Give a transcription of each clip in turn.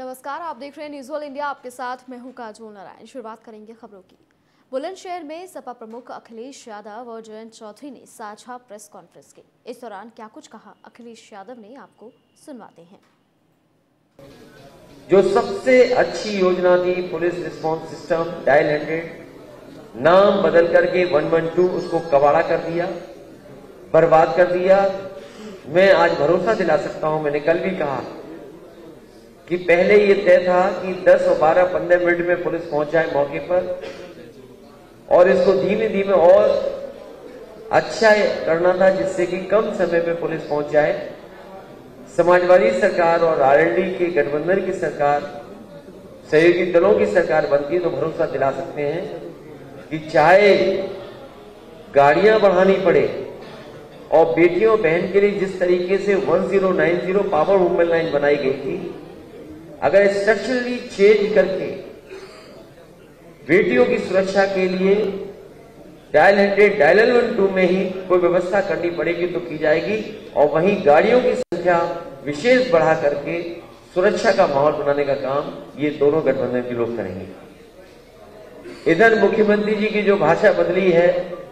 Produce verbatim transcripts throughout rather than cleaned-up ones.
नमस्कार, आप देख रहे हैं न्यूज़ ऑल इंडिया। आपके साथ मैं हूं काजोल नारायण। शुरुआत करेंगे खबरों की। बुलंदशहर में सपा प्रमुख अखिलेश यादव और जयंत चौधरी ने साझा प्रेस कॉन्फ्रेंस की। इस दौरान क्या कुछ कहा अखिलेश यादव ने, आपको सुनवाते हैं। जो सबसे अच्छी योजना थी police response system dial hundred, नाम बदल करके वन वन टू उसको कबाड़ा कर दिया, बर्बाद कर दिया। मैं आज भरोसा दिला सकता हूं, मैंने कल भी कहा कि पहले ये तय था कि दस और बारह पंद्रह मिनट में पुलिस पहुंच जाए मौके पर, और इसको धीमे धीमे और अच्छा करना था जिससे कि कम समय में पुलिस पहुंच जाए। समाजवादी सरकार और आरएलडी के गठबंधन की सरकार, सहयोगी दलों की सरकार बनती है तो भरोसा दिला सकते हैं कि चाहे गाड़ियां बढ़ानी पड़े और बेटियों बहन के लिए जिस तरीके से one zero nine zero power women line बनाई गई थी, अगर स्ट्रक्चरली चेंज करके बेटियों की सुरक्षा के लिए dial hundred dial one two में ही कोई व्यवस्था करनी पड़ेगी तो की जाएगी, और वहीं गाड़ियों की संख्या विशेष बढ़ा करके सुरक्षा का माहौल बनाने का काम ये दोनों गठबंधन के लोग करेंगे। इधर मुख्यमंत्री जी की जो भाषा बदली है,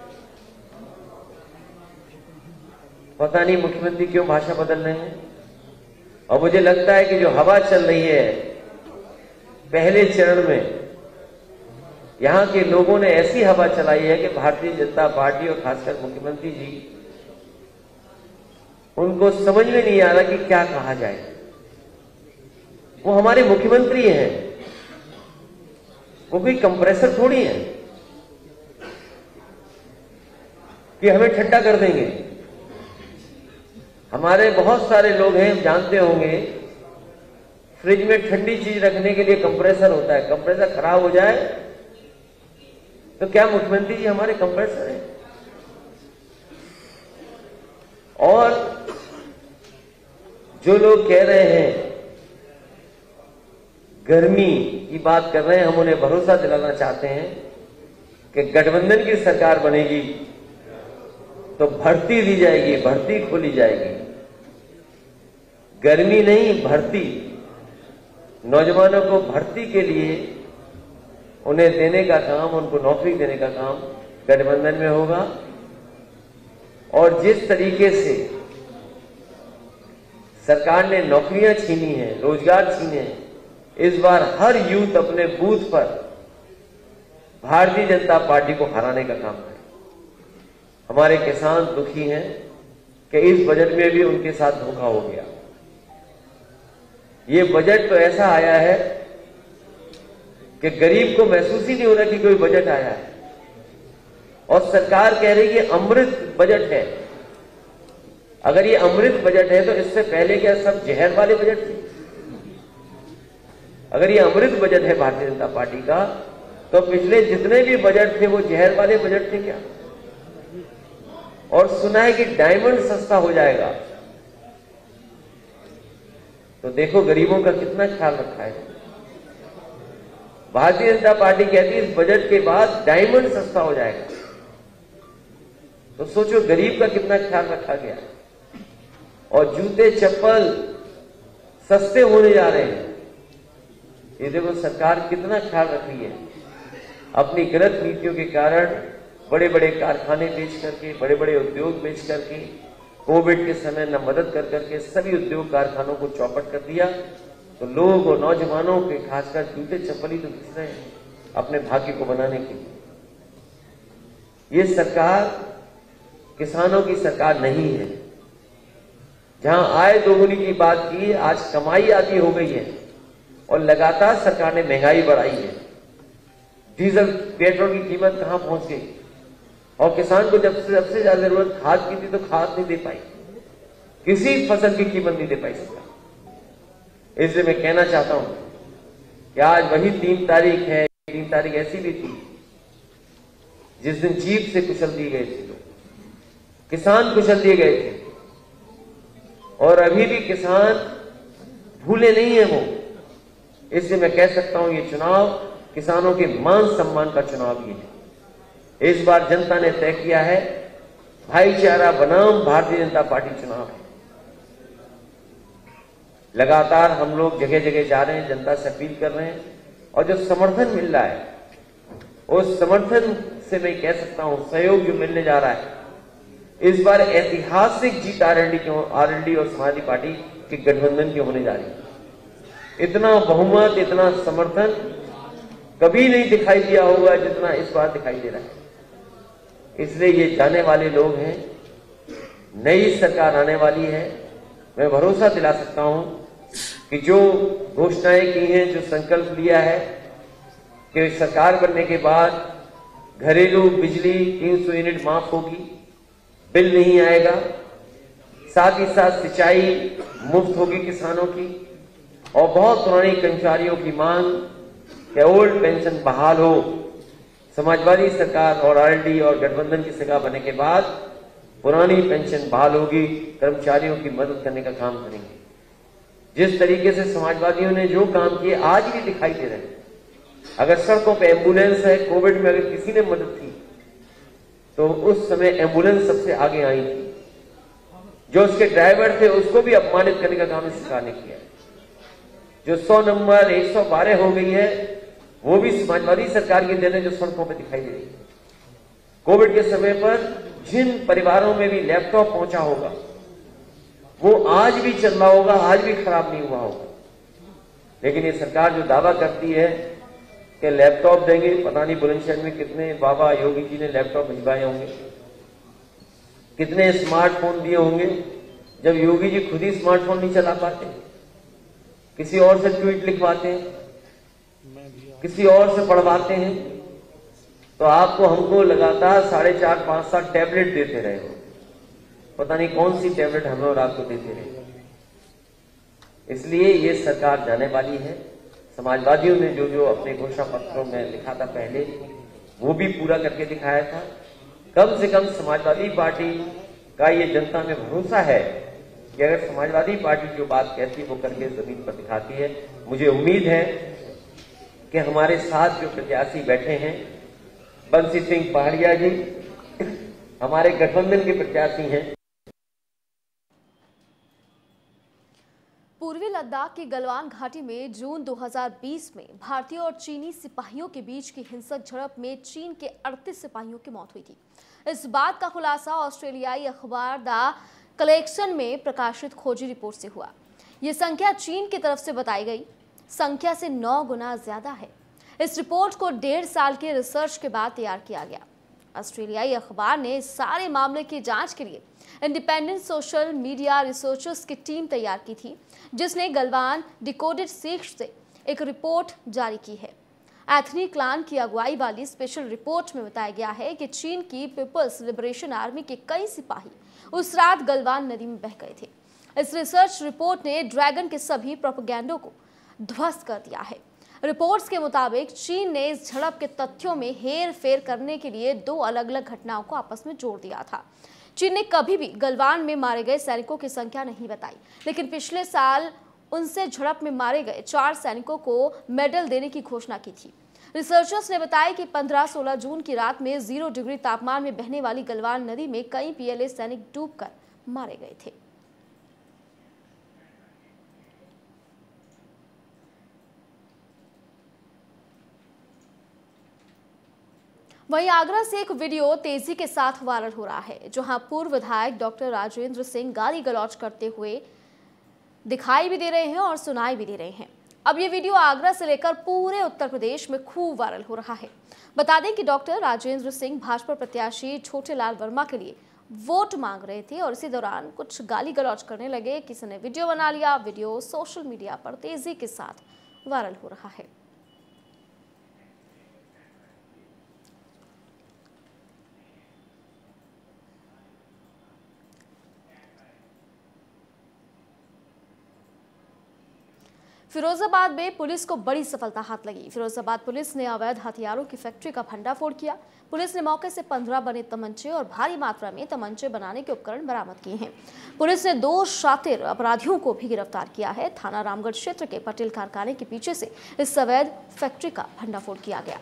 पता नहीं मुख्यमंत्री क्यों भाषा बदल रहे हैं। और मुझे लगता है कि जो हवा चल रही है पहले चरण में, यहां के लोगों ने ऐसी हवा चलाई है कि भारतीय जनता पार्टी और खासकर मुख्यमंत्री जी, उनको समझ में नहीं आ रहा कि क्या कहा जाए। वो हमारे मुख्यमंत्री हैं, वो कोई कंप्रेसर थोड़ी है कि हमें ठंडा कर देंगे। हमारे बहुत सारे लोग हैं, जानते होंगे, फ्रिज में ठंडी चीज रखने के लिए कंप्रेसर होता है। कंप्रेसर खराब हो जाए तो क्या मुख्यमंत्री जी हमारे कंप्रेसर हैं? और जो लोग कह रहे हैं गर्मी की बात कर रहे हैं, हम उन्हें भरोसा दिलाना चाहते हैं कि गठबंधन की सरकार बनेगी तो भर्ती दी जाएगी, भर्ती खोली जाएगी। गर्मी नहीं, भर्ती। नौजवानों को भर्ती के लिए उन्हें देने का काम, उनको नौकरी देने का काम गठबंधन में होगा। और जिस तरीके से सरकार ने नौकरियां छीनी हैं, रोजगार छीने हैं, इस बार हर यूथ अपने बूथ पर भारतीय जनता पार्टी को हराने का काम करे। हमारे किसान दुखी हैं कि इस बजट में भी उनके साथ धोखा हो गया। ये बजट तो ऐसा आया है कि गरीब को महसूस ही नहीं हो रहा कि कोई बजट आया है, और सरकार कह रही है अमृत बजट है। अगर ये अमृत बजट है तो इससे पहले क्या सब जहर वाले बजट थे? अगर ये अमृत बजट है भारतीय जनता पार्टी का, तो पिछले जितने भी बजट थे वो जहर वाले बजट थे क्या? और सुना है कि डायमंड सस्ता हो जाएगा, तो देखो गरीबों का कितना ख्याल रखा है। भारतीय जनता पार्टी कहती है इस बजट के बाद डायमंड सस्ता हो जाएगा, तो सोचो गरीब का कितना ख्याल रखा गया है। और जूते चप्पल सस्ते होने जा रहे हैं, ये देखो सरकार कितना ख्याल रख रही है। अपनी गलत नीतियों के कारण बड़े बड़े कारखाने बेच करके, बड़े बड़े उद्योग बेच करके, कोविड के समय न मदद कर करके सभी उद्योग कारखानों को चौपट कर दिया। तो लोग और नौजवानों के खासकर जूते चप्पल ही तो घिस रहे हैं अपने भाग्य को बनाने के लिए। ये सरकार किसानों की सरकार नहीं है। जहां आय दोगुनी की बात की, आज कमाई आधी हो गई है और लगातार सरकार ने महंगाई बढ़ाई है। डीजल पेट्रोल की कीमत कहां पहुंच गई, और किसान को जब से सबसे ज्यादा जरूरत खाद की थी तो खाद नहीं दे पाई, किसी फसल की कीमत नहीं दे पाई सरकार। इसलिए मैं कहना चाहता हूं कि आज वही तीन तारीख है, तीन तारीख ऐसी भी थी जिस दिन जीप से कुचल दिए गए थे लोग, किसान कुचल दिए गए थे, और अभी भी किसान भूले नहीं है वो। इसलिए मैं कह सकता हूं ये चुनाव किसानों के मान सम्मान का चुनाव भी है। इस बार जनता ने तय किया है भाईचारा बनाम भारतीय जनता पार्टी चुनाव है। लगातार हम लोग जगह जगह जा रहे हैं, जनता से अपील कर रहे हैं, और जो समर्थन मिल रहा है उस समर्थन से मैं कह सकता हूं, सहयोग जो मिलने जा रहा है, इस बार ऐतिहासिक जीत आरएलडी की आरएलडी और समाजवादी पार्टी के गठबंधन की होने जा रही है। इतना बहुमत, इतना समर्थन कभी नहीं दिखाई दिया होगा जितना इस बार दिखाई दे रहा है। इसलिए ये जाने वाले लोग हैं, नई सरकार आने वाली है। मैं भरोसा दिला सकता हूं कि जो घोषणाएं की हैं, जो संकल्प लिया है कि सरकार बनने के बाद घरेलू बिजली तीन सौ यूनिट माफ होगी, बिल नहीं आएगा, साथ ही साथ सिंचाई मुफ्त होगी किसानों की, और बहुत पुरानी कर्मचारियों की मांग कि ओल्ड पेंशन बहाल हो। समाजवादी सरकार और आरएलडी और गठबंधन की सरकार बनने के बाद पुरानी पेंशन बहाल होगी, कर्मचारियों की मदद करने का काम करेंगे। जिस तरीके से समाजवादियों ने जो काम किए आज भी दिखाई दे रहे हैं। अगर सड़कों पे एम्बुलेंस है, कोविड में अगर किसी ने मदद की तो उस समय एम्बुलेंस सबसे आगे आई थी। जो उसके ड्राइवर थे उसको भी अपमानित करने का काम इस सरकार ने किया। जो सौ नंबर एक सौ बारह हो गई है वो भी समाजवादी सरकार की देन है, जो सड़कों पे दिखाई दे रही है। कोविड के समय पर जिन परिवारों में भी लैपटॉप पहुंचा होगा वो आज भी चल रहा होगा, आज भी खराब नहीं हुआ होगा। लेकिन ये सरकार जो दावा करती है कि लैपटॉप देंगे, पता नहीं बुलंदशहर में कितने बाबा योगी जी ने लैपटॉप भिजवाए होंगे, कितने स्मार्टफोन दिए होंगे, जब योगी जी खुद ही स्मार्टफोन नहीं चला पाते, किसी और से ट्वीट लिखवाते हैं, किसी और से पढ़वाते हैं, तो आपको हमको लगातार साढ़े चार पांच सात टैबलेट देते रहे हो, पता नहीं कौन सी टैबलेट हमें और आपको देते रहे। इसलिए ये सरकार जाने वाली है। समाजवादियों ने जो जो अपने घोषणा पत्रों में लिखा था पहले, वो भी पूरा करके दिखाया था। कम से कम समाजवादी पार्टी का ये जनता में भरोसा है कि अगर समाजवादी पार्टी जो बात कहती है वो करके जमीन पर दिखाती है। मुझे उम्मीद है कि हमारे साथ जो प्रत्याशी बैठे हैं, बंसी सिंह पहाड़िया जी हमारे गठबंधन के प्रत्याशी हैं। पूर्वी लद्दाख की गलवान घाटी में जून दो हज़ार बीस में भारतीय और चीनी सिपाहियों के बीच की हिंसक झड़प में चीन के अड़तीस सिपाहियों की मौत हुई थी। इस बात का खुलासा ऑस्ट्रेलियाई अखबार द कलेक्शन में प्रकाशित खोजी रिपोर्ट से हुआ। ये संख्या चीन की तरफ से बताई गई संख्या से नौ गुना ज्यादा है। इस रिपोर्ट को डेढ़ साल के रिसर्च के बाद तैयार किया गया। ऑस्ट्रेलियाई अखबार ने इस सारे मामले की जांच के लिए इंडिपेंडेंट सोशल मीडिया रिसर्चर्स की टीम तैयार की थी, जिसने गलवान डिकोडेड शीर्षक से एक रिपोर्ट जारी की है। एथनी क्लान की अगुवाई वाली स्पेशल रिपोर्ट में बताया गया है कि चीन की पीपल्स लिबरेशन आर्मी के कई सिपाही उस रात गलवान नदी में बह गए थे। इस रिसर्च रिपोर्ट ने ड्रैगन के सभी प्रोपेगेंडो को ध्वस्त कर दिया है। रिपोर्ट्स के मुताबिक चीन ने इस झड़प के तथ्यों में हेर फेर करने के लिए दो अलग अलग घटनाओं को आपस में जोड़ दिया था। चीन ने कभी भी गलवान में मारे गए सैनिकों की संख्या नहीं बताई, लेकिन पिछले साल उनसे झड़प में मारे गए चार सैनिकों को मेडल देने की घोषणा की थी। रिसर्चर्स ने बताया कि पंद्रह सोलह जून की रात में जीरो डिग्री तापमान में बहने वाली गलवान नदी में कई पीएलए सैनिक डूबकर मारे गए थे। वहीं आगरा से एक वीडियो तेजी के साथ वायरल हो रहा है, जहां पूर्व विधायक डॉक्टर राजेंद्र सिंह गाली गलौज करते हुए दिखाई भी दे रहे हैं और सुनाई भी दे रहे हैं। अब ये वीडियो आगरा से लेकर पूरे उत्तर प्रदेश में खूब वायरल हो रहा है। बता दें कि डॉक्टर राजेंद्र सिंह भाजपा प्रत्याशी छोटेलाल वर्मा के लिए वोट मांग रहे थे और इसी दौरान कुछ गाली गलौज करने लगे। किसी ने वीडियो बना लिया। वीडियो सोशल मीडिया पर तेजी के साथ वायरल हो रहा है। फिरोजाबाद में पुलिस को बड़ी सफलता हाथ लगी। फिरोजाबाद पुलिस ने अवैध हथियारों की फैक्ट्री का भंडाफोड़ किया। पुलिस ने मौके से पंद्रह बने तमंचे और भारी मात्रा में तमंचे बनाने के उपकरण बरामद किए हैं। पुलिस ने दो शातिर अपराधियों को भी गिरफ्तार किया है। थाना रामगढ़ क्षेत्र के पटेल कारखाने के पीछे से इस अवैध फैक्ट्री का भंडाफोड़ किया गया।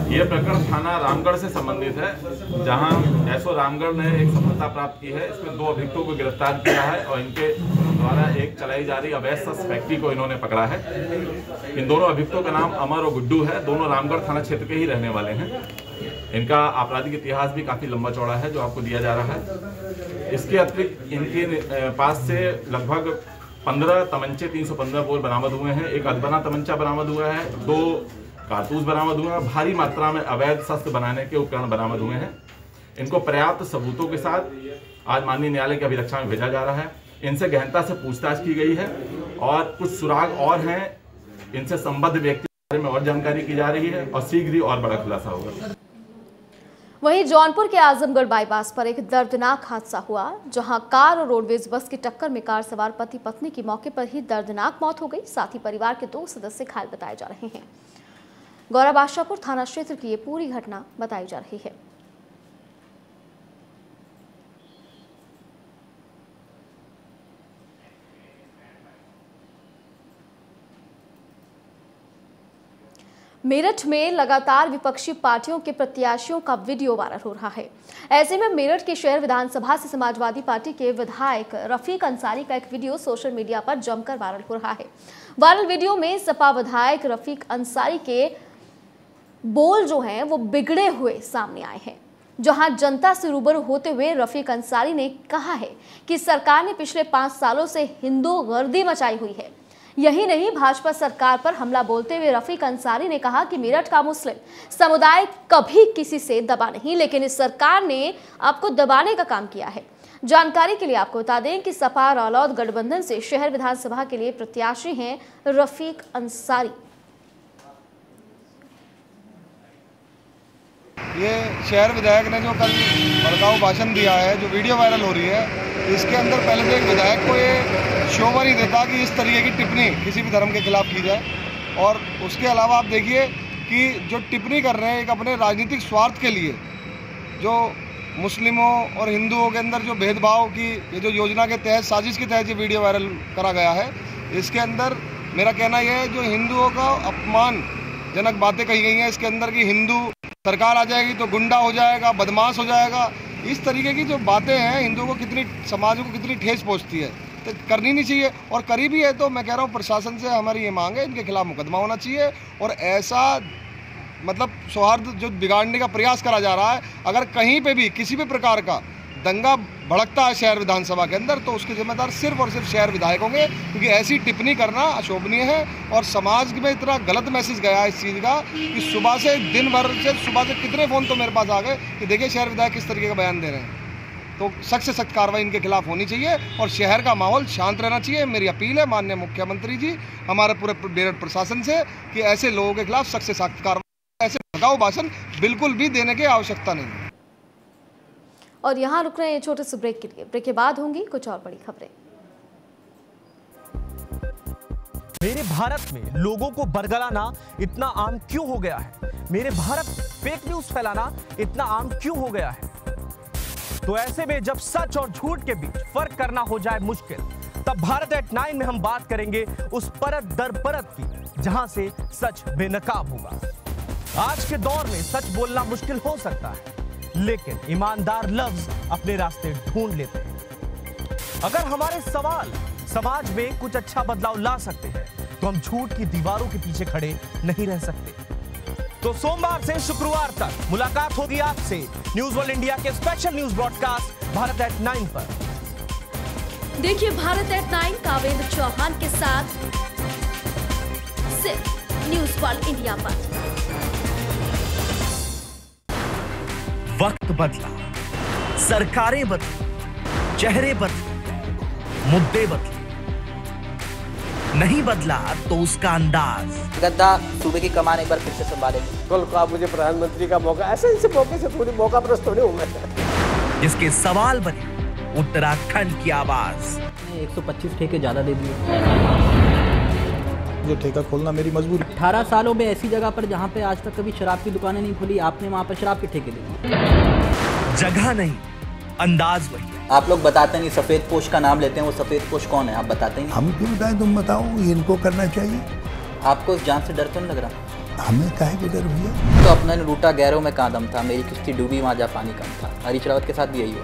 ये प्रकरण थाना रामगढ़ से संबंधित है, जहां एसओ रामगढ़ ने एक सफलता प्राप्त की है। इसमें दो अभियुक्तों को गिरफ्तार किया है और इनके द्वारा एक चलाई जा रही अवैध शस्त्र फैक्ट्री को इन्होंने पकड़ा है। इन दोनों अभियुक्तों का नाम अमर और गुड्डू है, दोनों रामगढ़ थाना क्षेत्र के ही रहने वाले हैं। इनका आपराधिक इतिहास भी काफी लंबा चौड़ा है जो आपको दिया जा रहा है। इसके अतिरिक्त इनके पास से लगभग पंद्रह तमंचे तीन सौ पंद्रह बोर बरामद हुए हैं, एक अधबना तमंचा बरामद हुआ है, दो कारतूस बरामद हुए हैं, भारी मात्रा में अवैध शस्त्र बनाने के उपकरण बरामद हुए हैं। इनको पर्याप्त सबूतों के साथ आज माननीय न्यायालय की अभिरक्षा में भेजा जा रहा है। इनसे गहनता से पूछताछ की गई है और कुछ सुराग और हैं, इनसे संबद्ध व्यक्ति के बारे में और जानकारी की जा रही है और शीघ्र ही और बड़ा खुलासा होगा। वहीं जौनपुर के आजमगढ़ बाईपास पर एक दर्दनाक हादसा हुआ, जहां कार और रोडवेज बस की टक्कर में कार सवार पति पत्नी की मौके पर ही दर्दनाक मौत हो गई। साथ ही परिवार के दो सदस्य घायल बताए जा रहे हैं। गौरा बादशाहपुर थाना क्षेत्र की ये पूरी घटना बताई जा रही है। मेरठ में लगातार विपक्षी पार्टियों के प्रत्याशियों का वीडियो वायरल हो रहा है। ऐसे में मेरठ के शहर विधानसभा से समाजवादी पार्टी के विधायक रफीक अंसारी का एक वीडियो सोशल मीडिया पर जमकर वायरल हो रहा है। वायरल वीडियो में सपा विधायक रफीक अंसारी के बोल जो हैं वो बिगड़े हुए सामने आए हैं, जहां जनता से रूबरू होते हुए रफीक अंसारी ने कहा है कि सरकार ने पिछले पांच सालों से हिंदू गर्दी मचाई हुई है। यही नहीं, भाजपा सरकार पर हमला बोलते हुए रफीक अंसारी ने कहा कि मेरठ का मुस्लिम समुदाय कभी किसी से दबा नहीं, लेकिन इस सरकार ने आपको दबाने का काम किया है। जानकारी के लिए आपको बता दें कि सपा रालोद गठबंधन से शहर विधानसभा के लिए प्रत्याशी हैं रफीक अंसारी। ये शहर विधायक ने जो कल भड़काऊ भाषण दिया है, जो वीडियो वायरल हो रही है, इसके अंदर पहले से एक विधायक को ये शोभा नहीं देता कि इस तरीके की टिप्पणी किसी भी धर्म के खिलाफ की जाए। और उसके अलावा आप देखिए कि जो टिप्पणी कर रहे हैं एक अपने राजनीतिक स्वार्थ के लिए, जो मुस्लिमों और हिंदुओं के अंदर जो भेदभाव की ये जो योजना के तहत, साजिश के तहत ये वीडियो वायरल करा गया है, इसके अंदर मेरा कहना यह है जो हिंदुओं का अपमानजनक बातें कही गई हैं इसके अंदर कि हिंदू सरकार आ जाएगी तो गुंडा हो जाएगा, बदमाश हो जाएगा, इस तरीके की जो बातें हैं हिंदुओं को कितनी, समाज को कितनी ठेस पहुंचती है, तो करनी नहीं चाहिए। और करीबी है तो मैं कह रहा हूँ प्रशासन से हमारी ये मांग है, इनके खिलाफ मुकदमा होना चाहिए। और ऐसा मतलब सौहार्द जो बिगाड़ने का प्रयास करा जा रहा है, अगर कहीं पे भी किसी भी प्रकार का दंगा भड़कता है शहर विधानसभा के अंदर, तो उसके जिम्मेदार सिर्फ और सिर्फ शहर विधायक होंगे, क्योंकि ऐसी टिप्पणी करना अशोभनीय है। और समाज में इतना गलत मैसेज गया है इस चीज़ का कि सुबह से दिन भर से सुबह से कितने फ़ोन तो मेरे पास आ गए कि देखिए शहर विधायक किस तरीके का बयान दे रहे हैं। तो सख्त से सख्त कार्रवाई इनके खिलाफ होनी चाहिए और शहर का माहौल शांत रहना चाहिए। मेरी अपील है माननीय मुख्यमंत्री जी, हमारे पूरे मेरठ प्रशासन से कि ऐसे लोगों के खिलाफ सख्त से सख्त कार्रवाई, ऐसे भड़काऊ भाषण बिल्कुल भी देने की आवश्यकता नहीं। और यहाँ रुक रहे हैं छोटे से ब्रेक के लिए। ब्रेक के बाद होंगी कुछ और बड़ी खबरें। मेरे भारत में लोगों को बरगलाना इतना आम क्यों हो गया है? मेरे भारत में फेक न्यूज फैलाना इतना आम क्यों हो गया है? तो ऐसे में जब सच और झूठ के बीच फर्क करना हो जाए मुश्किल, तब भारत एट नाइन में हम बात करेंगे उस परत दर परत की जहां से सच बेनकाब होगा। आज के दौर में सच बोलना मुश्किल हो सकता है, लेकिन ईमानदार लफ्ज अपने रास्ते ढूंढ लेते हैं। अगर हमारे सवाल समाज में कुछ अच्छा बदलाव ला सकते हैं, तो हम झूठ की दीवारों के पीछे खड़े नहीं रह सकते। तो सोमवार से शुक्रवार तक मुलाकात होगी आपसे न्यूज वर्ल्ड इंडिया के special news broadcast Bharat at nine पर। देखिए भारत एट नाइन कावेंद्र चौहान के साथ सिर्फ न्यूज वर्ल्ड इंडिया पर। वक्त बदला, सरकारें बदली, चेहरे बदले, मुद्दे बदले, नहीं बदला तो उसका अंदाज। गद्दा सूबे की कमान एक बार फिर से संभालेंगे। कल को आप मुझे प्रधानमंत्री का मौका, ऐसे ऐसे मौके से थोड़ी मौका प्रस्त थोड़ी हूँ मैं। जिसके सवाल बने उत्तराखंड की आवाज। एक सौ पच्चीस ठेके ज्यादा दे दिए। जो ठेका खोलना मेरी मजबूरी। अठारह सालों में ऐसी जगह पर जहाँ पे आज तक कभी शराब की दुकानें नहीं खुली, आपने वहाँ पर शराब के ठेके दे दिए। जगह नहीं, अंदाज वही। आप लोग बताते नहीं, सफेद पोश का नाम लेते हैं, वो सफेद पोश कौन है आप बताते नहीं। हम क्यों बताएं, तुम बताओ, इनको करना चाहिए। आपको इस जान से डर तो नहीं लग रहा? हमें काहे के डर भैया? तो अपने ने लूटा गैरों में कहाँ दम था, मेरी किश्ती डूबी वहाँ जा पानी कम था। हरीश रावत के साथ भी यही हुआ।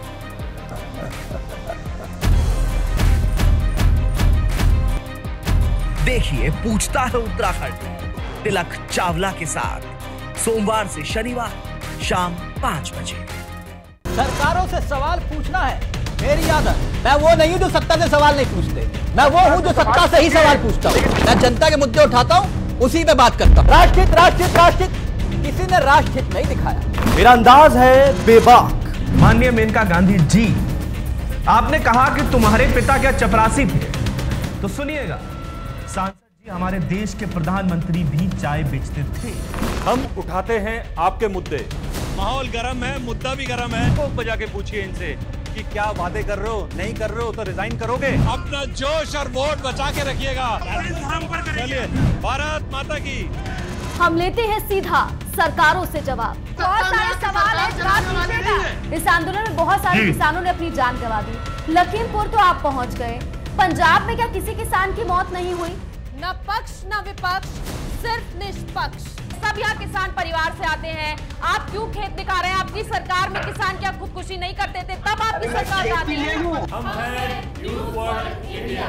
देखिए पूछता है उत्तराखंड तिलक चावला के साथ सोमवार से शनिवार शाम पाँच बजे। सरकारों से सवाल पूछना है मेरी आदत। मैं वो नहीं हूँ जो सत्ता से सवाल नहीं पूछते, मैं वो हूँ जो सत्ता से ही सवाल पूछता हूँ। मैं जनता के मुद्दे उठाता हूँ, उसी पे बात करता हूँ। राष्ट्रहित राष्ट्रहित राष्ट्रहित किसी ने राष्ट्रहित नहीं दिखाया। मेरा अंदाज है बेबाक। माननीय मेनका गांधी जी, आपने कहा कि तुम्हारे पिता क्या चपरासी थे, तो सुनिएगा, सांसद जी हमारे देश के प्रधानमंत्री भी चाय बेचते थे। हम उठाते हैं आपके मुद्दे। माहौल गर्म है, मुद्दा भी गर्म है। को बजा के पूछिए इनसे कि क्या वादे कर रहे हो, नहीं कर रहे हो तो रिजाइन करोगे। अपना जोश और वोट बचा के रखिएगा। चलिए, भारत माता की। हम लेते हैं सीधा सरकारों से जवाब। बहुत सारे सवाल है, जवाब दीजिएगा। इस आंदोलन में बहुत सारे किसानों ने अपनी जान गंवा दी। लखीमपुर तो आप पहुंच गए, पंजाब में क्या किसी किसान की मौत नहीं हुई? न पक्ष न विपक्ष, सिर्फ निष्पक्ष। सब यहाँ किसान परिवार से आते हैं। आप क्यों खेत दिखा रहे हैं? आपकी सरकार में किसान क्या खुदकुशी नहीं करते थे? तब आपकी सरकार आती है। हम हैं यूथ फॉर इंडिया।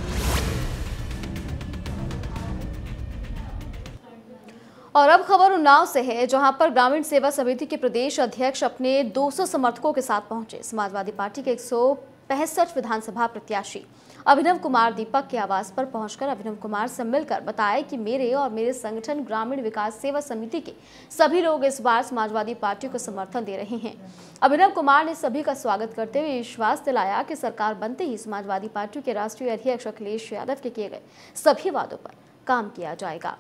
और अब खबर उन्नाव से है, जहां पर ग्रामीण सेवा समिति के प्रदेश अध्यक्ष अपने दो सौ समर्थकों के साथ पहुंचे। समाजवादी पार्टी के एक सौ पैंसठ विधानसभा प्रत्याशी अभिनव कुमार दीपक के आवास पर पहुंचकर अभिनव कुमार से मिलकर बताया कि मेरे और मेरे संगठन ग्रामीण विकास सेवा समिति के सभी लोग इस बार समाजवादी पार्टी को समर्थन दे रहे हैं। अभिनव कुमार ने सभी का स्वागत करते हुए विश्वास दिलाया कि सरकार बनते ही समाजवादी पार्टी के राष्ट्रीय अध्यक्ष अखिलेश यादव के किए गए सभी वादों पर काम किया जाएगा।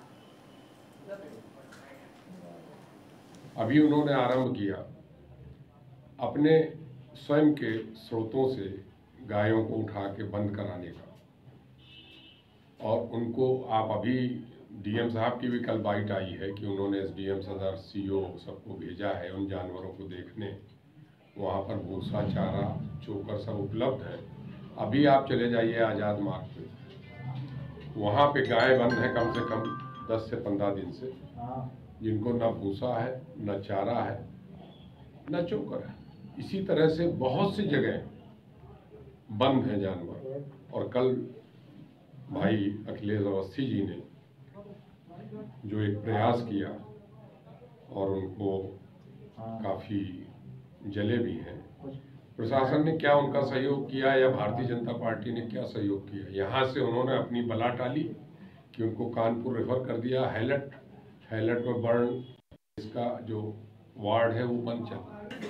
अभी उन्होंने आरंभ किया अपने स्वयं के स्रोतों से गायों को उठा के बंद कराने का, और उनको आप अभी डीएम साहब की भी कल बाइट आई है कि उन्होंने एसडीएम सदर सीओ सबको भेजा है उन जानवरों को देखने। वहाँ पर भूसा चारा चोकर सब उपलब्ध है। अभी आप चले जाइए आज़ाद मार्ग पे, वहाँ पे गाय बंद है कम से कम दस से पंद्रह दिन से, जिनको न भूसा है, न चारा है, न चोकर है। इसी तरह से बहुत सी जगह बंद है जानवर। और कल भाई अखिलेश अवस्थी जी ने जो एक प्रयास किया और उनको काफ़ी जले भी हैं। प्रशासन ने क्या उनका सहयोग किया या भारतीय जनता पार्टी ने क्या सहयोग किया? यहाँ से उन्होंने अपनी बला टाली कि उनको कानपुर रेफर कर दिया। हैलट हैलट में बर्न इसका जो वार्ड है वो बंद चल रहा है।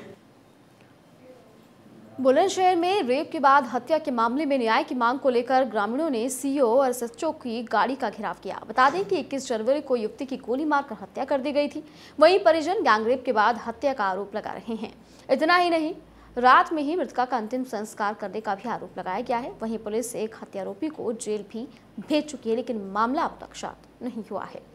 बुलंदशहर में रेप के बाद हत्या के मामले में न्याय की मांग को लेकर ग्रामीणों ने सीओ और एसएचओ की गाड़ी का घेराव किया। बता दें कि इक्कीस जनवरी को युवती की गोली मारकर हत्या कर दी गई थी। वहीं परिजन गैंगरेप के बाद हत्या का आरोप लगा रहे हैं। इतना ही नहीं, रात में ही मृतका का अंतिम संस्कार करने का भी आरोप लगाया गया है। वहीं पुलिस एक हत्यारोपी को जेल भी भेज चुकी है, लेकिन मामला अब तक शांत नहीं हुआ है।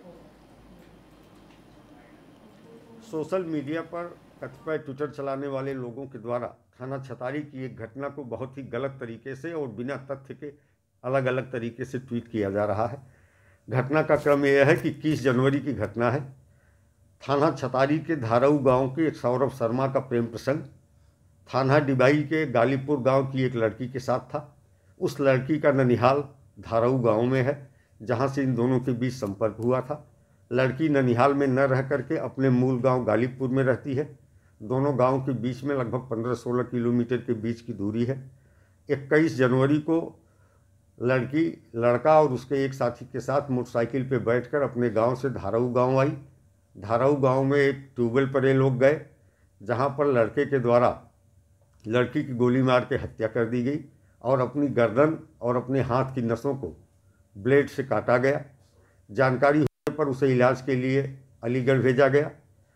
सोशल मीडिया पर कतिपय ट्विटर चलाने वाले लोगों के द्वारा थाना छतारी की एक घटना को बहुत ही गलत तरीके से और बिना तथ्य के अलग अलग तरीके से ट्वीट किया जा रहा है। घटना का क्रम यह है कि इक्कीस जनवरी की घटना है। थाना छतारी के धाराऊ गांव के एक सौरभ शर्मा का प्रेम प्रसंग थाना डिबाई के गालीपुर गांव की एक लड़की के साथ था। उस लड़की का ननिहाल धाराऊ गांव में है, जहां से इन दोनों के बीच संपर्क हुआ था। लड़की ननिहाल में न रह करके अपने मूल गांव गालीपुर में रहती है। दोनों गांव के बीच में लगभग पंद्रह सोलह किलोमीटर के बीच की दूरी है। इक्कीस जनवरी को लड़की लड़का और उसके एक साथी के साथ मोटरसाइकिल पर बैठकर अपने गांव से धाराऊ गांव आई। धाराऊ गांव में एक ट्यूबवेल पर ये लोग गए, जहां पर लड़के के द्वारा लड़की की गोली मार के हत्या कर दी गई और अपनी गर्दन और अपने हाथ की नसों को ब्लेड से काटा गया। जानकारी होने पर उसे इलाज के लिए अलीगढ़ भेजा गया।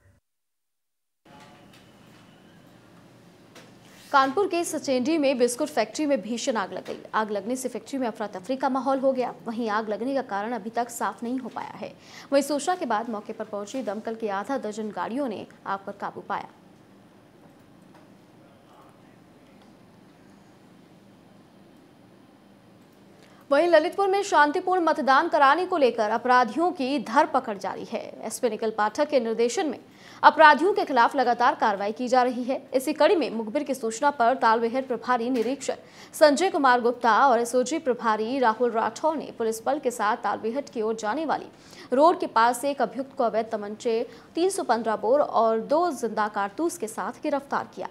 कानपुर के सचेंडी में बिस्कुट फैक्ट्री में भीषण आग लग गई। आग लगने से फैक्ट्री में अफरा तफरी का माहौल हो गया। वहीं आग लगने का कारण अभी तक साफ नहीं हो पाया है। वहीं सूचना के बाद मौके पर पहुंची दमकल की आधा दर्जन गाड़ियों ने आग पर काबू पाया। वहीं ललितपुर में शांतिपूर्ण मतदान कराने को लेकर अपराधियों की धरपकड़ जारी है। एसपी निखिल पाठक के निर्देशन में अपराधियों के खिलाफ लगातार कार्रवाई की जा रही है। इसी कड़ी में मुखबिर की सूचना पर तालबेहट प्रभारी निरीक्षक संजय कुमार गुप्ता और एसओजी प्रभारी राहुल राठौर ने पुलिस बल के साथ तालबेहट की ओर जाने वाली रोड के पास से एक अभियुक्त को अवैध तमंचे, तीन सौ पंद्रह बोर और दो जिंदा कारतूस के साथ गिरफ्तार किया।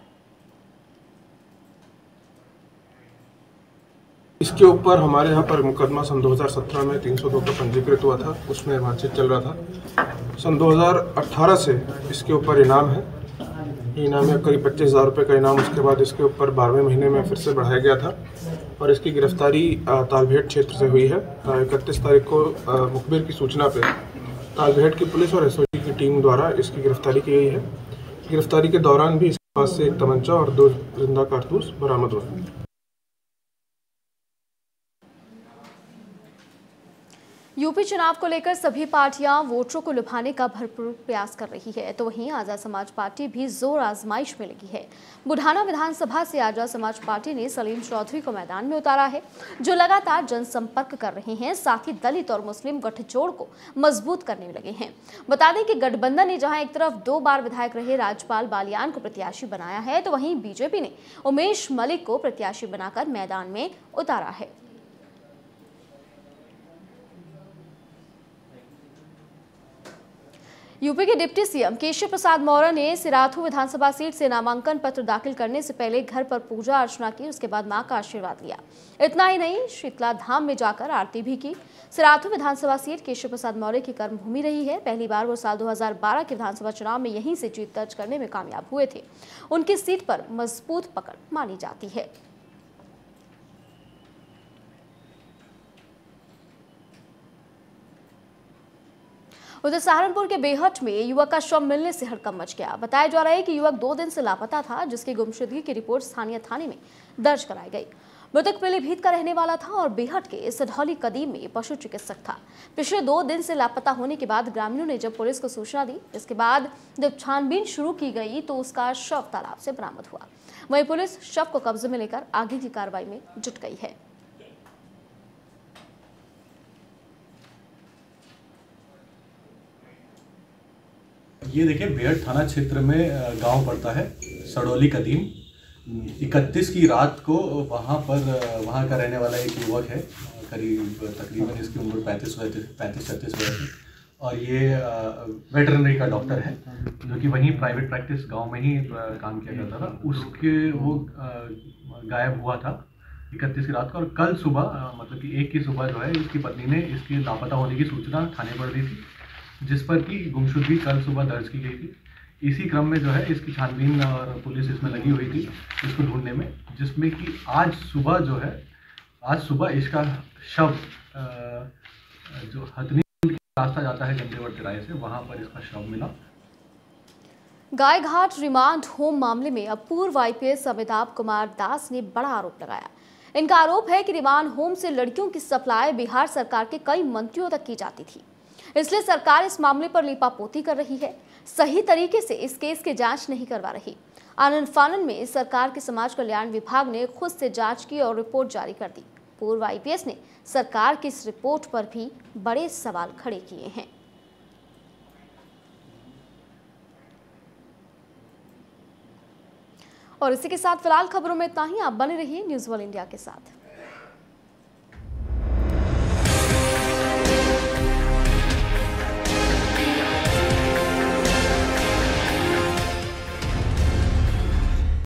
इसके ऊपर हमारे यहाँ पर मुकदमा सन दो हज़ार सत्रह में तीन सौ दो पर पंजीकृत हुआ था, उसमें बातचीत चल रहा था। सन दो हज़ार अठारह से इसके ऊपर इनाम है, इनाम है करीब पच्चीस हज़ार रुपये का इनाम। उसके बाद इसके ऊपर बारहवें महीने में फिर से बढ़ाया गया था और इसकी गिरफ्तारी तालबेहट क्षेत्र से हुई है। इकतीस तारीख को मुखबिर की सूचना पर तालबेहट की पुलिस और एसओजी की टीम द्वारा इसकी गिरफ्तारी की गई है। गिरफ्तारी के दौरान भी इसके पास से एक तमंचा और दो जिंदा कारतूस बरामद हुए। यूपी चुनाव को लेकर सभी पार्टियां वोटरों को लुभाने का भरपूर प्रयास कर रही है, तो वहीं आजाद समाज पार्टी भी जोर आजमाइश में लगी है। बुढ़ाना विधानसभा से आजाद समाज पार्टी ने सलीम चौधरी को मैदान में उतारा है, जो लगातार जनसंपर्क कर रहे हैं, साथ ही दलित और मुस्लिम गठजोड़ को मजबूत करने में लगे हैं। बता दें कि गठबंधन ने जहां एक तरफ दो बार विधायक रहे राजपाल बालियान को प्रत्याशी बनाया है, तो वहीं बीजेपी ने उमेश मलिक को प्रत्याशी बनाकर मैदान में उतारा है। यूपी के डिप्टी सीएम केशव प्रसाद मौर्य ने सिराथू विधानसभा सीट से नामांकन पत्र दाखिल करने से पहले घर पर पूजा अर्चना की, उसके बाद मां का आशीर्वाद लिया। इतना ही नहीं, शीतला धाम में जाकर आरती भी की। सिराथू विधानसभा सीट केशव प्रसाद मौर्य की कर्मभूमि रही है। पहली बार वो साल दो हज़ार बारह के विधानसभा चुनाव में यहीं से जीत दर्ज करने में कामयाब हुए थे। उनकी सीट पर मजबूत पकड़ मानी जाती है। उधर सहारनपुर के बेहट में युवक का शव मिलने से हड़कंप मच गया। बताया जा रहा है कि युवक दो दिन से लापता था, जिसकी गुमशुदगी की रिपोर्ट स्थानीय थाने में दर्ज कराई गई। मृतक पीलीभीत का रहने वाला था और बेहट के सधौली कदीम में पशु चिकित्सक था। पिछले दो दिन से लापता होने के बाद ग्रामीणों ने जब पुलिस को सूचना दी, इसके बाद जब छानबीन शुरू की गई तो उसका शव तालाब से बरामद हुआ। वहीं पुलिस शव को कब्जे में लेकर आगे की कार्रवाई में जुट गई है। ये देखिए बेहट थाना क्षेत्र में गांव पड़ता है सड़ौली कदीम। इकतीस की रात को वहां पर वहां का रहने वाला एक युवक है, करीब तकरीबन इसकी उम्र पैंतीस पैंतीस छत्तीस वर्ष है और ये वेटरनरी का डॉक्टर है, जो कि वहीं प्राइवेट प्रैक्टिस गांव में ही काम किया करता था। उसके वो गायब हुआ था इकतीस की रात को और कल सुबह मतलब कि एक की सुबह जो है इसकी पत्नी ने इसके लापता होने की सूचना थाने पर दी थी, जिस पर कि गुमशुदगी कल सुबह दर्ज की गई थी। इसी क्रम में जो है इसकी छानबीन और पुलिस इसमें लगी हुई थी इसको ढूंढने में, जिसमें कि आज सुबह जो है आज सुबह इसका शव जो हथनी रास्ता जाता है गंदेवड़ तिराहे से, वहां पर इसका शव मिला। गायघाट रिमांड होम मामले में अब पूर्व आईपीएस अमिताभ कुमार दास ने बड़ा आरोप लगाया। इनका आरोप है कि रिमांड होम से लड़कियों की सप्लाई बिहार सरकार के कई मंत्रियों तक की जाती थी, इसलिए सरकार इस मामले पर लीपापोती कर रही है, सही तरीके से इस केस की जांच नहीं करवा रही। आनंद फानन में सरकार के समाज कल्याण विभाग ने खुद से जांच की और रिपोर्ट जारी कर दी। पूर्व आईपीएस ने सरकार की इस रिपोर्ट पर भी बड़े सवाल खड़े किए हैं। और इसी के साथ फिलहाल खबरों में इतना ही। आप बने रहिए न्यूज़ वर्ल्ड इंडिया के साथ।